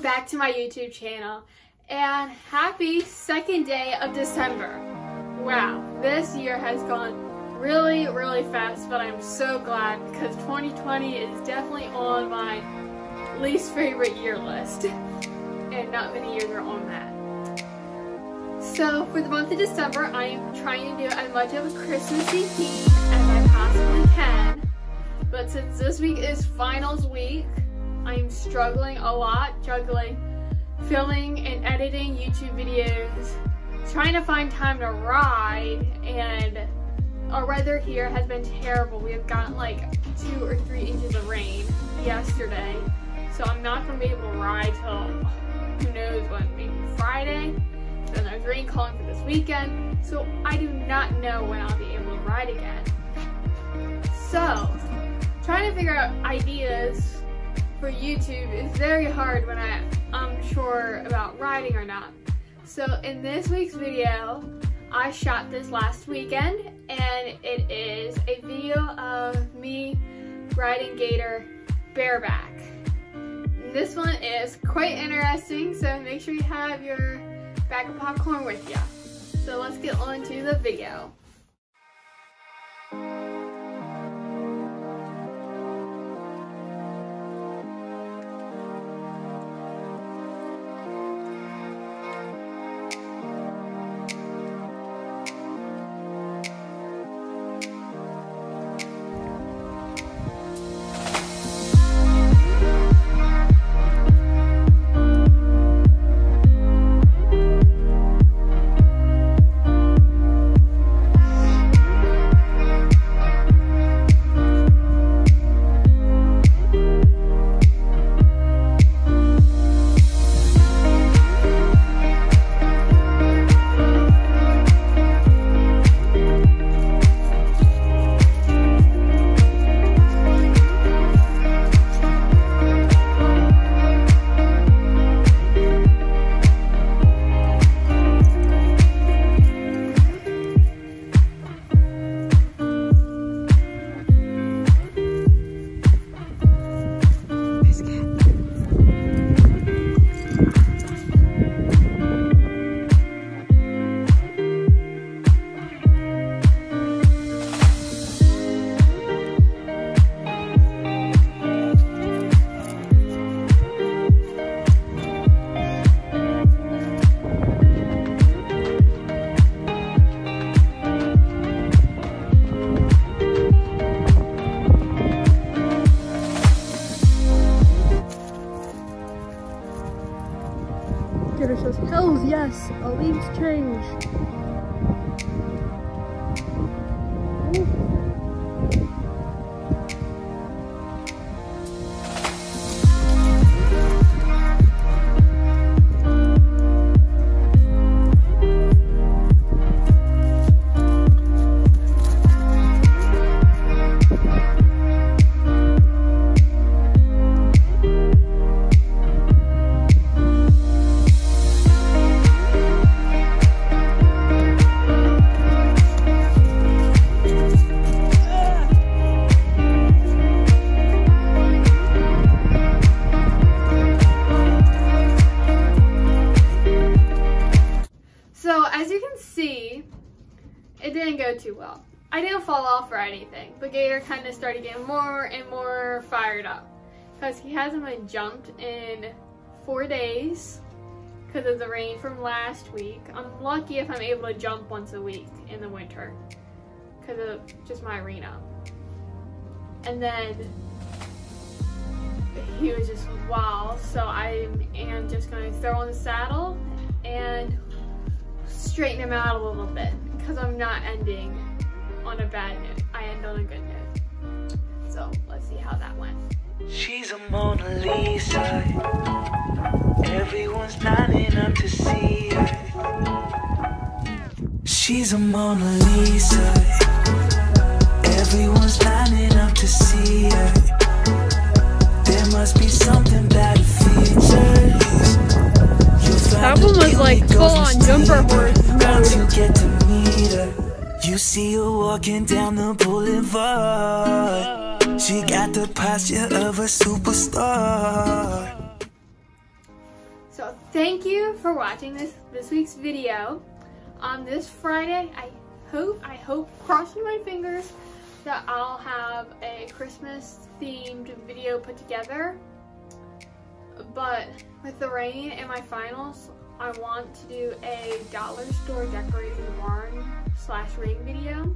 back to my YouTube channel, and happy second day of December. Wow, this year has gone really fast, but I'm so glad because 2020 is definitely on my least favorite year list, and not many years are on that. So for the month of December, I am trying to do as much of a Christmassy theme as I possibly can, but since this week is finals week, I'm struggling a lot, juggling filming and editing YouTube videos, trying to find time to ride, and our weather here has been terrible. We have gotten like 2 or 3 inches of rain yesterday, so I'm not going to be able to ride till who knows when, maybe Friday. Then there's rain calling for this weekend, so I do not know when I'll be able to ride again. So, trying to figure out ideas for YouTube is very hard when I'm unsure about riding or not. So in this week's video, I shot this last weekend, and it is a video of me riding gator bareback. This one is quite interesting, so make sure you have your bag of popcorn with you. So let's get on to the video. Gator says, hells yes, a leaves change. It didn't go too well. I didn't fall off or anything, but Gator kind of started getting more and more fired up because he hasn't been jumped in 4 days because of the rain from last week. I'm lucky if I'm able to jump once a week in the winter because of just my arena. And then he was just wild, so I am just going to throw on the saddle and straighten him out a little bit because I'm not ending on a bad note. I end on a good note. So let's see how that went. She's a Mona Lisa. Everyone's lining up to see her. She's a Mona Lisa. Everyone's lining up to see her. There must be something about her features. That one was like full on jumper horse Once you mode. get to meet her, you see her walking down the boulevard. She got the posture of a superstar. thank you for watching this week's video. On this Friday, I hope, crossing my fingers, that I'll have a Christmas themed video put together. But with the rain and my finals, I want to do a dollar store decorating the barn / ring video.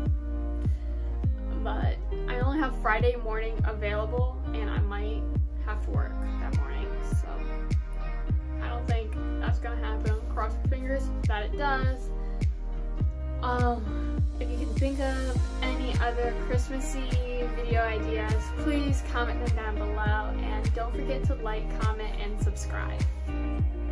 But I only have Friday morning available, and I might have to work that morning, so I don't think that's gonna happen. Cross your fingers that it does. If you can think of any other Christmassy video ideas, please comment them down below, and don't forget to like, comment, and subscribe.